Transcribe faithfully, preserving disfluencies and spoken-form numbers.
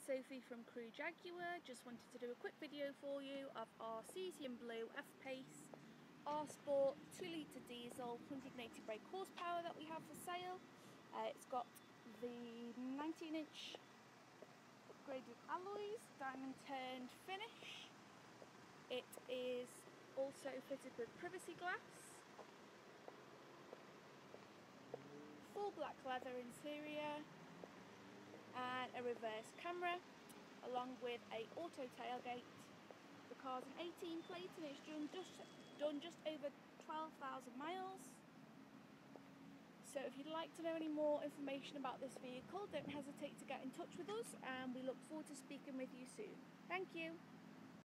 Sophie from Crew Jaguar. Just wanted to do a quick video for you of our Cesium Blue F-Pace R Sport two litre diesel, one hundred eighty brake horsepower that we have for sale. Uh, it's got the nineteen inch upgraded alloys, diamond turned finish. It is also fitted with privacy glass, full black leather interior and a reverse camera, along with a auto tailgate. The car's an eighteen plate and it's done just, done just over twelve thousand miles. So if you'd like to know any more information about this vehicle, don't hesitate to get in touch with us, and we look forward to speaking with you soon. Thank you.